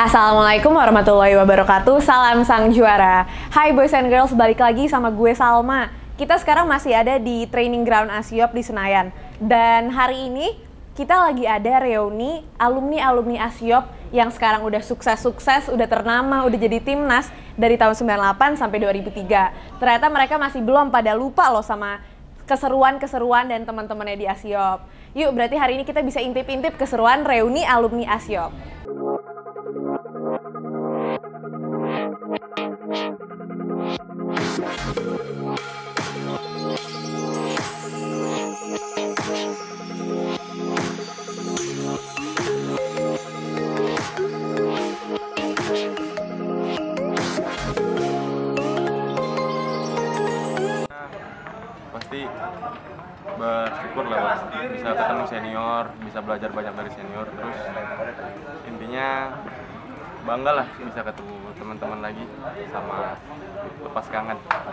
Assalamualaikum warahmatullahi wabarakatuh. Salam sang juara. Hai boys and girls, balik lagi sama gue Salma. Kita sekarang masih ada di training ground Asiop di Senayan. Dan hari ini kita lagi ada reuni alumni Asiop yang sekarang udah sukses-sukses, udah ternama, udah jadi timnas dari tahun 98 sampai 2003. Ternyata mereka masih belum pada lupa loh sama keseruan-keseruan dan teman-temannya di Asiop. Yuk, berarti hari ini kita bisa intip-intip keseruan reuni alumni Asiop. Pasti bersyukur lah Mas, bisa ketemu senior, bisa belajar banyak dari senior, terus intinya bangga lah bisa ketemu teman-teman lagi sama lepas kangen.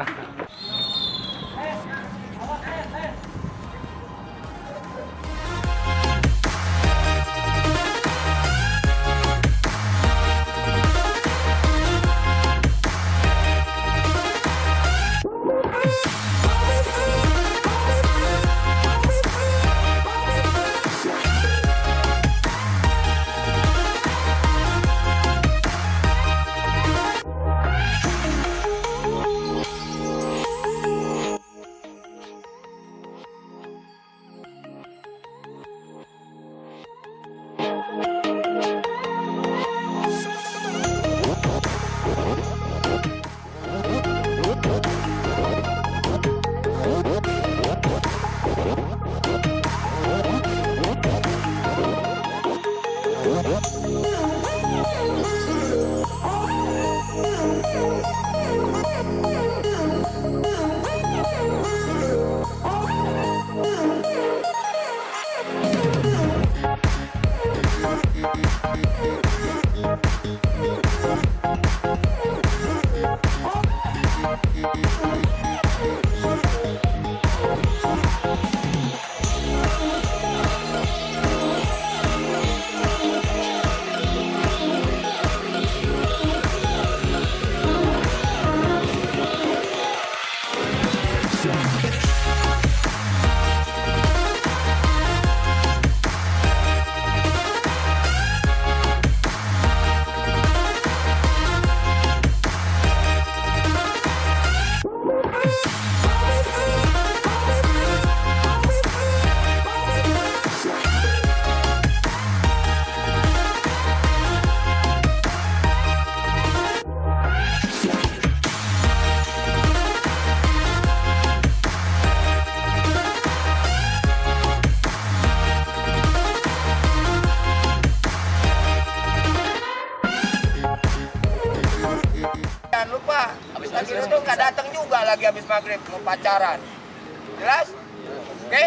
Jangan lupa, habis lagi itu nggak datang juga lagi habis maghrib mau pacaran. Jelas? Oke?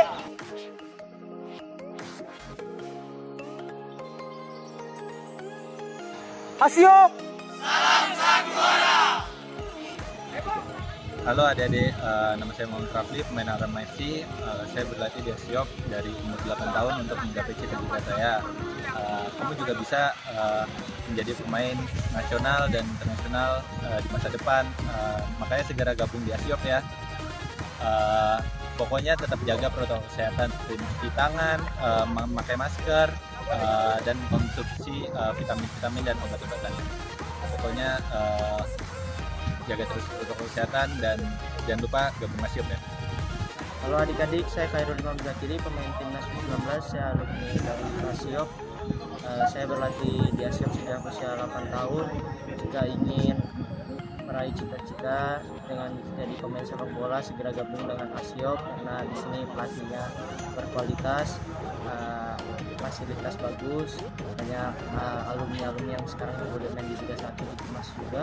Asiop! Salam sang juara! Halo adik-adik, nama saya Muhammad Rafli, pemain Arema FC. Saya berlatih di Asiop dari umur 8 tahun untuk menggapai cita-cita saya. Kamu juga bisa menjadi pemain nasional dan internasional di masa depan. Makanya segera gabung di Asiop ya. Pokoknya tetap jaga protokol kesehatan seperti mencuci tangan, memakai masker, dan konsumsi vitamin-vitamin dan obat-obatan. Pokoknya jaga terus protokol kesehatan dan jangan lupa gabung Asiop ya. Halo adik-adik, saya Khairul Imam Zakiri, pemain timnas U19, saya alumni dari Asiop. Saya berlatih di Asiop sejak usia 8 tahun. Jika ingin meraih cita-cita dengan jadi pemain sepak bola, segera gabung dengan Asiop karena di sini pelatihnya berkualitas, fasilitas bagus, banyak alumni-alumni yang sekarang sudah main di Liga 1 di timnas juga.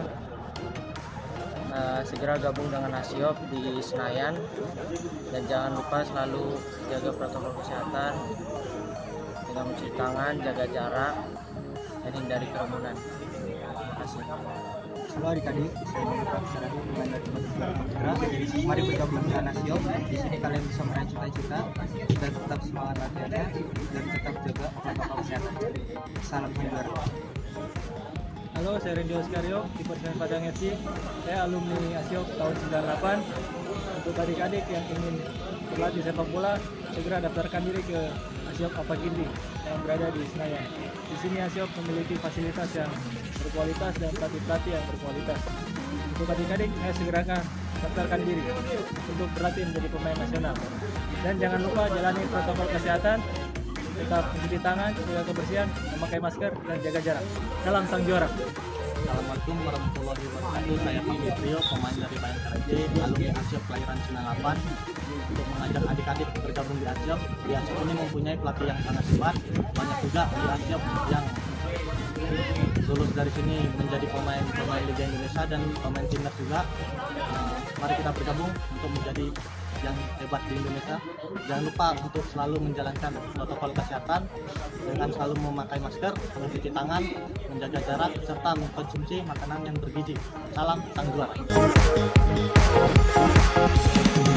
Segera gabung dengan Asiop di Senayan dan jangan lupa selalu jaga protokol kesehatan dengan mencuci tangan, jaga jarak, dan hindari kerumunan. Terima kasih. Halo adik-adik, saya Muhammad Saradi, pemain dari Timnas U19. Mari bergabung dengan Asiop. Di sini kalian bisa meraih cita-cita dan tetap semangat latihannya dan tetap jaga protokol kesehatan. Salam juara. Halo, saya Rendio Oskario, di Persib Padang FC. Saya alumni ASIOP tahun 98. Untuk adik-adik yang ingin berlatih sepak bola, segera daftarkan diri ke ASIOP Apagindi yang berada di Senayan. Di sini ASIOP memiliki fasilitas yang berkualitas dan pelatih-pelatih yang berkualitas. Untuk adik-adik, saya segerakan daftarkan diri untuk berlatih menjadi pemain nasional. Dan jangan lupa jalani protokol kesehatan, tetap mencuci tangan, jaga kebersihan, memakai masker, dan jaga jarak. Salam Sang Juara. Assalamualaikum warahmatullahi wabarakatuh. Saya Pak Trio, pemain dari Bayangkara FC, alumni ASIOP kelahiran 98. Untuk mengajak adik-adik bergabung di ASIOP. Di ASIOP ini mempunyai pelatih yang sangat hebat. Banyak juga di ASIOP yang lulus dari sini menjadi pemain Liga Indonesia dan pemain timnas juga. Mari kita bergabung untuk menjadi yang hebat di Indonesia. Jangan lupa untuk selalu menjalankan protokol kesehatan dengan selalu memakai masker, mencuci tangan, menjaga jarak, serta mengkonsumsi makanan yang bergizi. Salam Sang Juara.